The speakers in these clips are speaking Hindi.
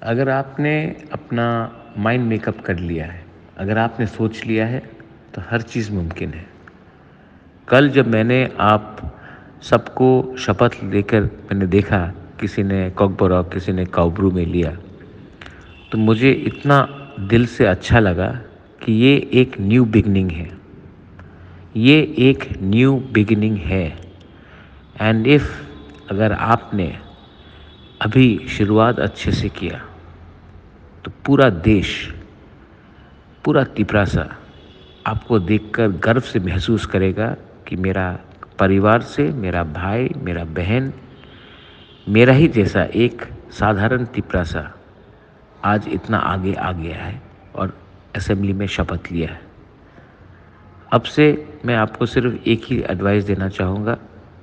अगर आपने अपना माइंड मेकअप कर लिया है, अगर आपने सोच लिया है, तो हर चीज़ मुमकिन है। कल जब मैंने आप सबको शपथ लेकर मैंने देखा, किसी ने कॉकबोरॉक, किसी ने काउब्रू में लिया, तो मुझे इतना दिल से अच्छा लगा कि ये एक न्यू बिगिनिंग है। ये एक न्यू बिगिनिंग है। एंड इफ़ अगर आपने अभी शुरुआत अच्छे से किया, तो पूरा देश, पूरा तिपरासा आपको देखकर गर्व से महसूस करेगा कि मेरा परिवार से मेरा भाई, मेरा बहन, मेरा ही जैसा एक साधारण तिपरासा आज इतना आगे आ गया है और असेंबली में शपथ लिया है। अब से मैं आपको सिर्फ एक ही एडवाइस देना चाहूँगा,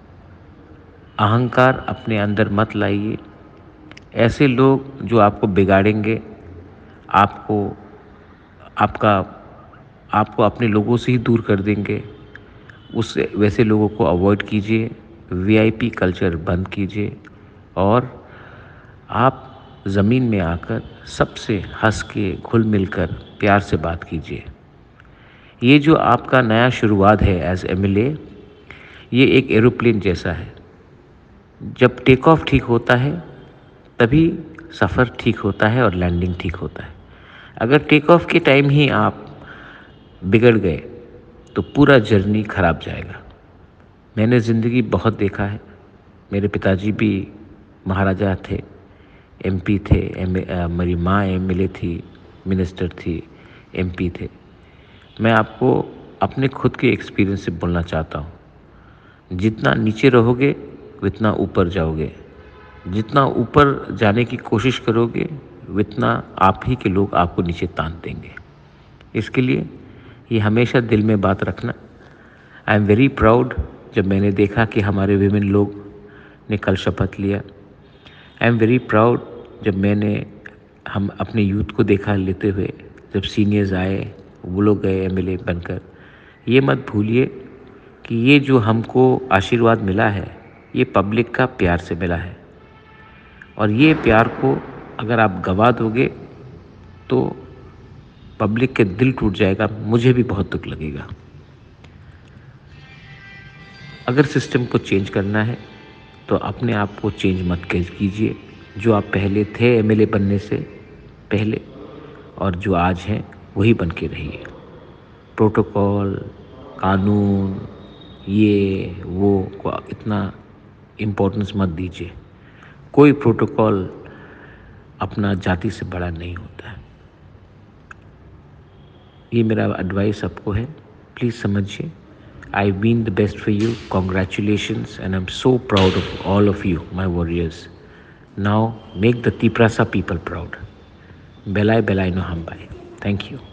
अहंकार अपने अंदर मत लाइए। ऐसे लोग जो आपको बिगाड़ेंगे, आपको आपका आपको अपने लोगों से ही दूर कर देंगे, उससे वैसे लोगों को अवॉइड कीजिए। वीआईपी कल्चर बंद कीजिए और आप ज़मीन में आकर सबसे हंस के घुल मिलकर प्यार से बात कीजिए। ये जो आपका नया शुरुआत है एज एमएलए, ये एक एरोप्लेन जैसा है। जब टेक ऑफ ठीक होता है, तभी सफ़र ठीक होता है और लैंडिंग ठीक होता है। अगर टेक ऑफ के टाइम ही आप बिगड़ गए, तो पूरा जर्नी ख़राब जाएगा। मैंने ज़िंदगी बहुत देखा है। मेरे पिताजी भी महाराजा थे, एमपी थे, मेरी माँ एमएलए थी, मिनिस्टर थी, एमपी थे। मैं आपको अपने खुद के एक्सपीरियंस से बोलना चाहता हूँ, जितना नीचे रहोगे उतना ऊपर जाओगे। जितना ऊपर जाने की कोशिश करोगे, उतना आप ही के लोग आपको नीचे तान देंगे। इसके लिए ये हमेशा दिल में बात रखना। आई एम वेरी प्राउड जब मैंने देखा कि हमारे विमेन लोग ने कल शपथ लिया। आई एम वेरी प्राउड जब हम अपने यूथ को देखा लेते हुए, जब सीनियर्स आए, वो लोग गए एमएलए बनकर। ये मत भूलिए कि ये जो हमको आशीर्वाद मिला है, ये पब्लिक का प्यार से मिला है। और ये प्यार को अगर आप गवा दोगे, तो पब्लिक के दिल टूट जाएगा, मुझे भी बहुत दुख लगेगा। अगर सिस्टम को चेंज करना है, तो अपने आप को चेंज मत कीजिए। जो आप पहले थे एमएलए बनने से पहले और जो आज हैं, वही बन के रहिए। प्रोटोकॉल, कानून, ये वो को इतना इम्पोर्टेंस मत दीजिए। कोई प्रोटोकॉल अपना जाति से बड़ा नहीं होता है। ये मेरा एडवाइस सबको है, प्लीज़ समझिए। I mean the best for you. Congratulations, and I'm so proud of all of you, my warriors. Now make the Tiprasa people proud. Belai Belai no Hambai. Thank you.